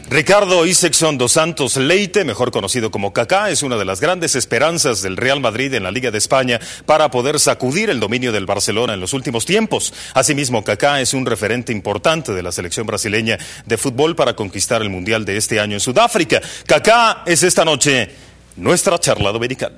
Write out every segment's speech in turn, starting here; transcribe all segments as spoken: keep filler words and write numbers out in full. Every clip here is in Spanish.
Ricardo Isaacson dos Santos Leite, mejor conocido como Kaká, es una de las grandes esperanzas del Real Madrid en la Liga de España para poder sacudir el dominio del Barcelona en los últimos tiempos. Asimismo, Kaká es un referente importante de la selección brasileña de fútbol para conquistar el Mundial de este año en Sudáfrica. Kaká es esta noche nuestra charla dominical.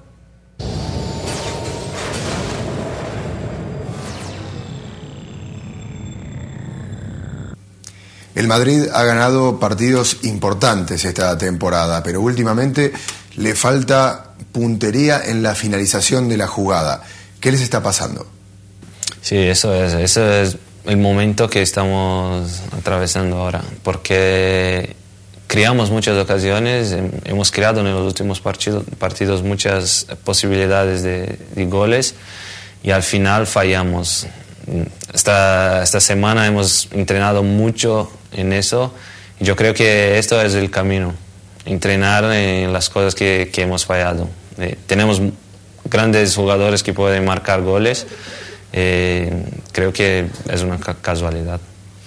El Madrid ha ganado partidos importantes esta temporada, pero últimamente le falta puntería en la finalización de la jugada. ¿Qué les está pasando? Sí, eso es, eso es el momento que estamos atravesando ahora, porque creamos muchas ocasiones, hemos creado en los últimos partidos, partidos muchas posibilidades de, de goles y al final fallamos. Esta, esta semana hemos entrenado mucho en eso y yo creo que esto es el camino, entrenar en las cosas que, que hemos fallado. Eh, tenemos grandes jugadores que pueden marcar goles, eh, creo que es una ca casualidad.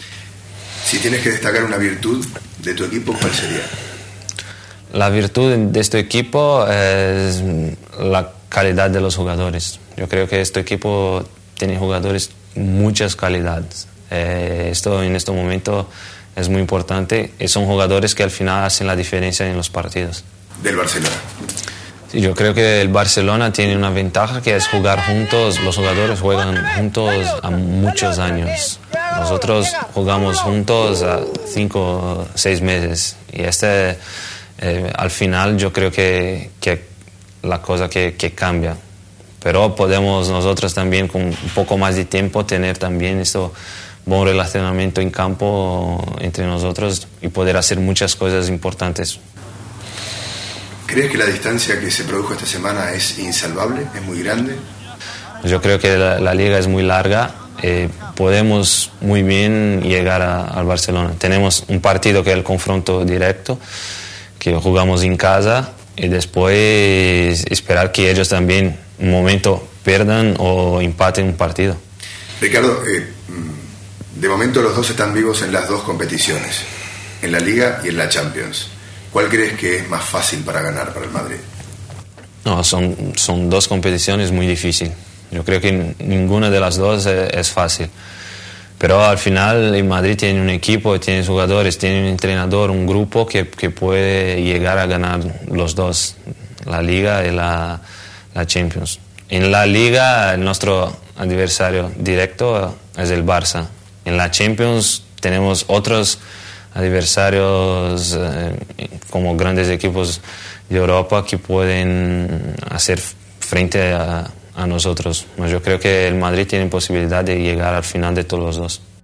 Si tienes que destacar una virtud de tu equipo, ¿cuál sería? La virtud de este equipo es la calidad de los jugadores. Yo creo que este equipo tiene jugadores muchas calidades. Eh, esto en este momento es muy importante y son jugadores que al final hacen la diferencia en los partidos. ¿Del Barcelona? Sí, yo creo que el Barcelona tiene una ventaja que es jugar juntos. Los jugadores juegan juntos a muchos años. Nosotros jugamos juntos a cinco o seis meses y este eh, al final yo creo que, que la cosa que, que cambia. Pero podemos nosotros también con un poco más de tiempo tener también esto buen relacionamiento en campo entre nosotros y poder hacer muchas cosas importantes. ¿Crees que la distancia que se produjo esta semana es insalvable? ¿Es muy grande? Yo creo que la, la liga es muy larga. Eh, podemos muy bien llegar a, al Barcelona. Tenemos un partido que es el confronto directo, que jugamos en casa y después esperar que ellos también un momento pierdan o empaten un partido. Ricardo, eh, de momento los dos están vivos en las dos competiciones, en la Liga y en la Champions. ¿Cuál crees que es más fácil para ganar para el Madrid? No, son, son dos competiciones muy difíciles. Yo creo que ninguna de las dos es, es fácil. Pero al final el Madrid tiene un equipo, tiene jugadores, tiene un entrenador, un grupo que, que puede llegar a ganar los dos, la Liga y la, la Champions. En la Liga nuestro adversario directo es el Barça. En la Champions tenemos otros adversarios eh, como grandes equipos de Europa que pueden hacer frente a, a nosotros. Yo creo que el Madrid tiene posibilidad de llegar al final de todos los dos.